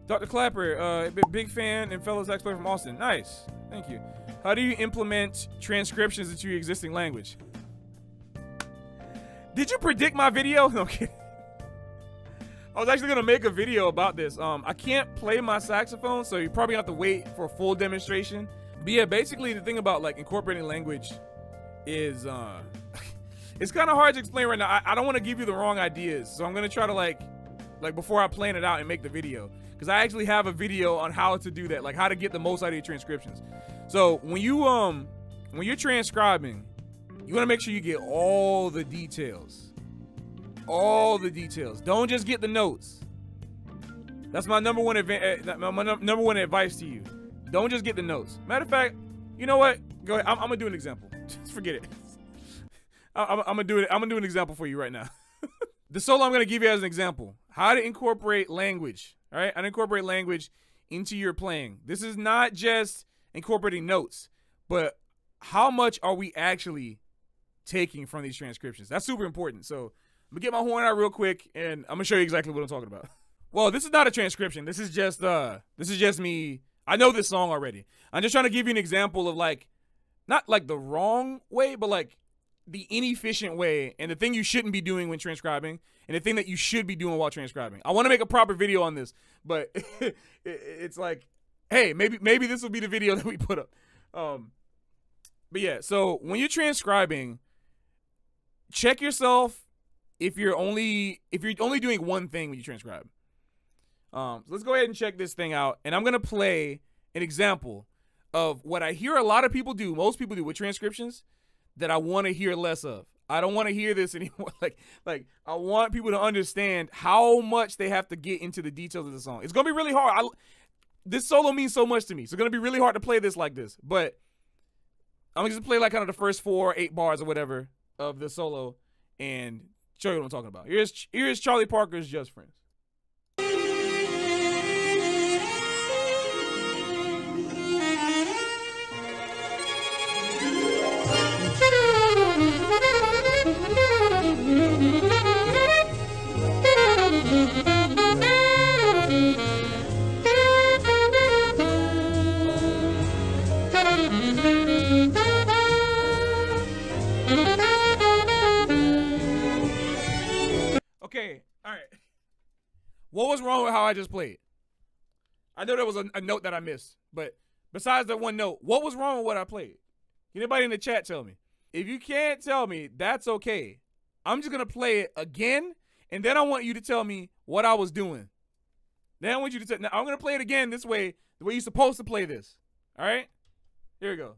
Dr. Clapper, big fan and fellow sax player from Austin. Nice. Thank you. How do you implement transcriptions into your existing language? Did you predict my video? No, I'm kidding. I was actually going to make a video about this. I can't play my saxophone, so you're probably going to have to wait for a full demonstration. But yeah, basically the thing about like incorporating language is it's kind of hard to explain right now. I don't want to give you the wrong ideas, so I'm going to try to like before I plan it out and make the video, because I actually have a video on how to do that, like how to get the most out of your transcriptions. So when you're transcribing, you want to make sure you get all the details. All the details. Don't just get the notes. That's my number one advice to you. Don't just get the notes. Matter of fact, you know what? Go ahead. I'm gonna do an example. Just forget it. I'm gonna do an example for you right now. The solo I'm gonna give you as an example. How to incorporate language. All right, how to incorporate language into your playing. This is not just incorporating notes, but how much are we actually taking from these transcriptions? That's super important. So I'm gonna get my horn out real quick, and I'm gonna show you exactly what I'm talking about. Well, this is not a transcription. This is just me. I know this song already. I'm just trying to give you an example of like, not like the wrong way, but like the inefficient way, and the thing you shouldn't be doing when transcribing, and the thing that you should be doing while transcribing. I want to make a proper video on this, but it's like, hey, maybe this will be the video that we put up. But yeah, so when you're transcribing, check yourself if you're only doing one thing when you transcribe. So let's go ahead and check this thing out, and I'm gonna play an example of what I hear a lot of people do, most people do with transcriptions, that I want to hear less of. I don't want to hear this anymore. Like I want people to understand how much they have to get into the details of the song. It's gonna be really hard. This solo means so much to me, so it's gonna be really hard to play this like this. But I'm gonna just play like kind of the first 4 or 8 bars or whatever of the solo and show you what I'm talking about. Here's Charlie Parker's Just Friends. Okay, all right. What was wrong with how I just played? I know there was a note that I missed, but besides that one note, what was wrong with what I played? Can anybody in the chat tell me? If you can't tell me, that's okay. I'm just going to play it again, and then I want you to tell me what I was doing. Then I want you to tell, now I'm going to play it again this way, the way you're supposed to play this. All right? Here we go.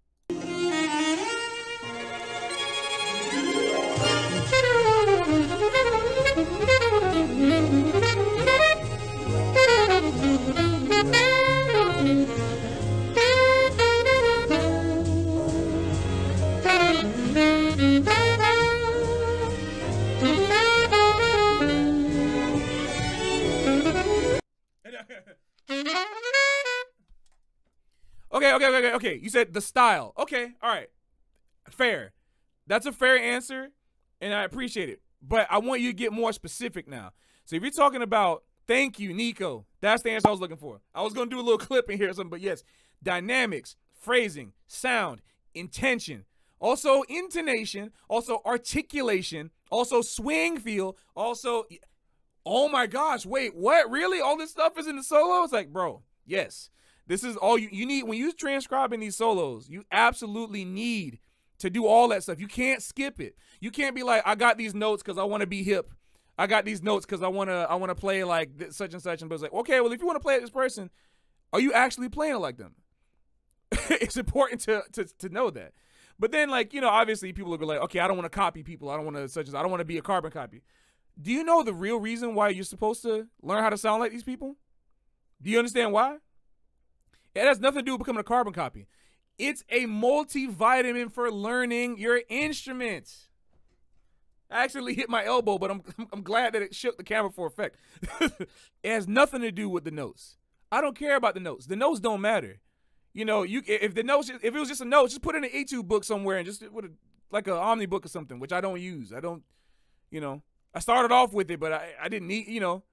Okay. You said the style. Okay, all right. Fair. That's a fair answer, and I appreciate it. But I want you to get more specific now. So if you're talking about, thank you, Nico. That's the answer I was looking for. I was going to do a little clip in here or something, but yes. Dynamics, phrasing, sound, intention, also intonation, also articulation, also swing feel, also, oh my gosh, wait, what? Really? All this stuff is in the solo? It's like, bro, yes. This is all you need. When you're transcribing these solos, you absolutely need to do all that stuff. You can't skip it. You can't be like, I got these notes because I want to be hip. I got these notes because I want to play like this, such and such. And but it's like, okay, well, if you want to play this person, are you actually playing it like them? It's important to know that. But then, like, you know, obviously people will be like, okay, I don't want to copy people. I don't want to I don't want to be a carbon copy. Do you know the real reason why you're supposed to learn how to sound like these people? Do you understand why? It has nothing to do with becoming a carbon copy. It's a multivitamin for learning your instruments. I actually hit my elbow, but I'm glad that it shook the camera for effect. It has nothing to do with the notes. I don't care about the notes. The notes don't matter. You know, if it was just a note, just put it in an etude book somewhere and just like an Omni book or something, which I don't use. I don't, you know, I started off with it, but I didn't need, you know,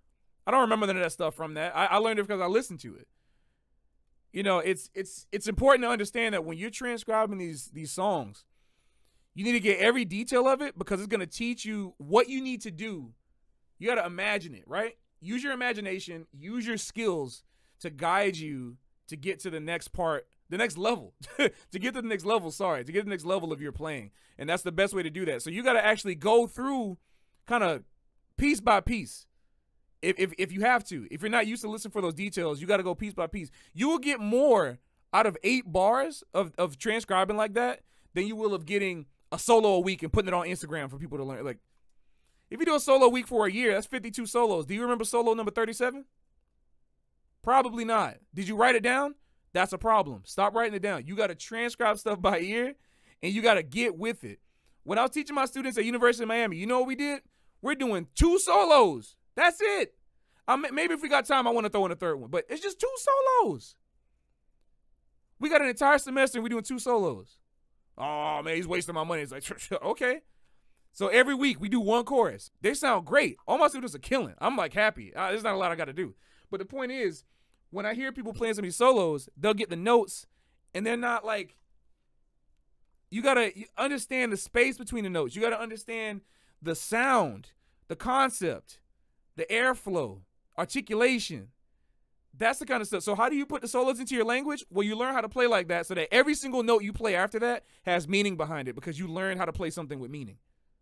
I don't remember none of that stuff from that. I learned it because I listened to it. You know, it's important to understand that when you're transcribing these songs, you need to get every detail of it because it's going to teach you what you need to do. You got to imagine it, right? Use your imagination, use your skills to guide you to get to the next part, the next level, to get to the next level, to get to the next level of your playing. And that's the best way to do that. So you got to actually go through kind of piece by piece. If you have to, if you're not used to listening for those details, you got to go piece by piece. You will get more out of 8 bars of transcribing like that than you will of getting a solo a week and putting it on Instagram for people to learn. Like, if you do a solo week for a year, that's 52 solos. Do you remember solo number 37? Probably not. Did you write it down? That's a problem. Stop writing it down. You got to transcribe stuff by ear, and you got to get with it. When I was teaching my students at University of Miami, you know what we did? We're doing 2 solos. That's it. Maybe if we got time, I want to throw in a third one, but it's just 2 solos. We got an entire semester and we're doing 2 solos. Oh, man, he's wasting my money. It's like, okay. So every week we do 1 chorus. They sound great. All my students are killing. I'm like happy. There's not a lot I got to do. But the point is, when I hear people playing some of these solos, they'll get the notes and they're not like, you got to understand the space between the notes. You got to understand the sound, the concept, the airflow, articulation. That's the kind of stuff. So how do you put the solos into your language? Well, you learn how to play like that so that every single note you play after that has meaning behind it because you learn how to play something with meaning.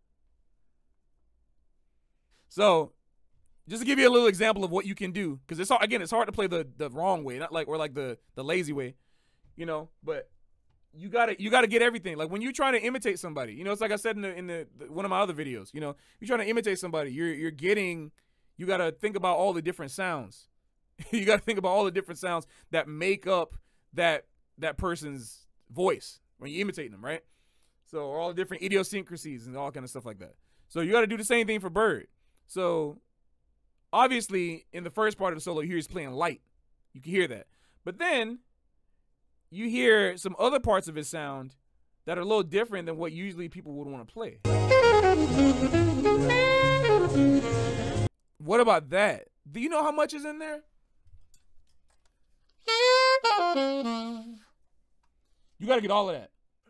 So just to give you a little example of what you can do, because it's hard to play the wrong way, not like, or like the lazy way, you know, but you gotta get everything. Like when you're trying to imitate somebody, you know, it's like I said in the one of my other videos, you know, you're trying to imitate somebody, you gotta think about all the different sounds. You gotta think about all the different sounds that make up that person's voice when you're imitating them, right? So all the different idiosyncrasies and all kind of stuff like that. So you gotta do the same thing for Bird. So obviously in the first part of the solo, you hear he's playing light. You can hear that. But then you hear some other parts of his sound that are a little different than what usually people would want to play. What about that? Do you know how much is in there? You got to get all of that.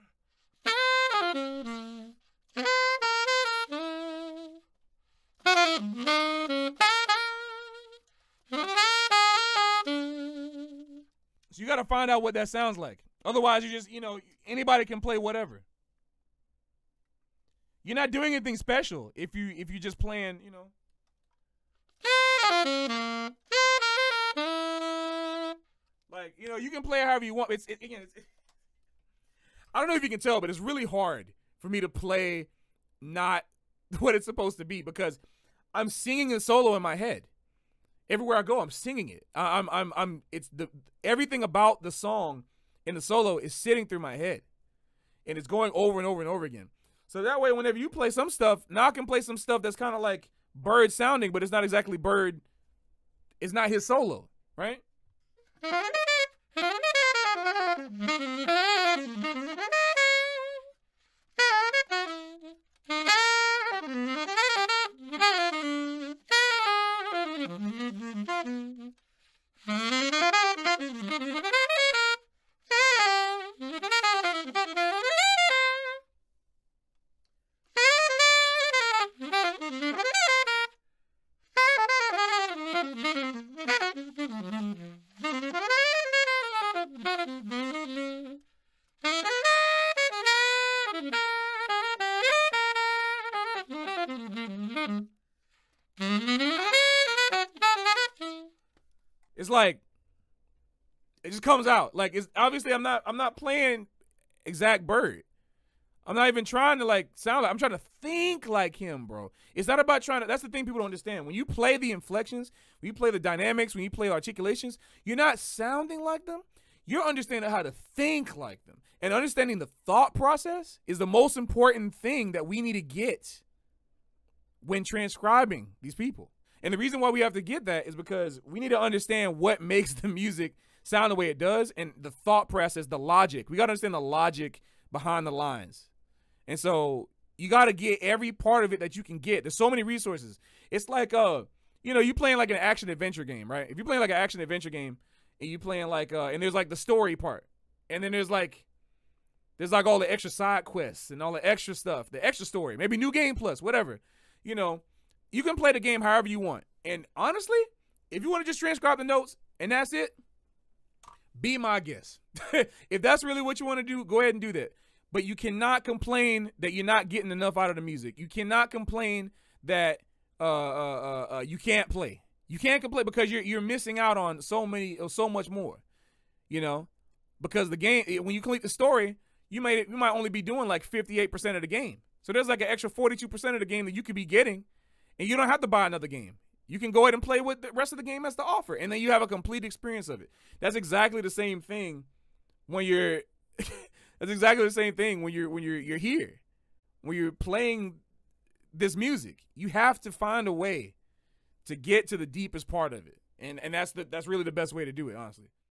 So you got to find out what that sounds like. Otherwise, you just, you know, anybody can play whatever. You're not doing anything special if you just playing, you know. Like, you know, you can play it however you want. I don't know if you can tell, but it's really hard for me to play not what it's supposed to be because I'm singing a solo in my head. Everywhere I go, I'm singing it. Everything about the song in the solo is sitting through my head, and it's going over and over and over again. So that way, whenever you play some stuff, now I can play some stuff that's kind of like Bird sounding, but it's not exactly Bird. It's not his solo, right? It's like it just comes out. Like, it's obviously I'm not playing exact Bird. I'm not even trying to like sound like, I'm trying to think like him, bro. It's not about trying to, that's the thing people don't understand. When you play the inflections, when you play the dynamics, when you play the articulations, you're not sounding like them. You're understanding how to think like them. And understanding the thought process is the most important thing that we need to get when transcribing these people. And the reason why we have to get that is because we need to understand what makes the music sound the way it does and the thought process, the logic. We got to understand the logic behind the lines. And so you got to get every part of it that you can get. There's so many resources. It's like, you you know, you playing like an action adventure game, right? If you're playing like an action adventure game and you playing like and there's like the story part, and then there's like all the extra side quests and all the extra stuff, the extra story, maybe new game plus, whatever. You know, you can play the game however you want. And honestly, if you want to just transcribe the notes and that's it, be my guest. If that's really what you want to do, go ahead and do that. But you cannot complain that you're not getting enough out of the music. You cannot complain that you can't play. You can't complain because you're missing out on so much more. You know, because the game, when you complete the story, you might only be doing like 58% of the game. So there's like an extra 42% of the game that you could be getting, and you don't have to buy another game. You can go ahead and play what the rest of the game has to offer, and then you have a complete experience of it. That's exactly the same thing when you're that's exactly the same thing when you're here. When you're playing this music, you have to find a way to get to the deepest part of it. And that's really the best way to do it, honestly.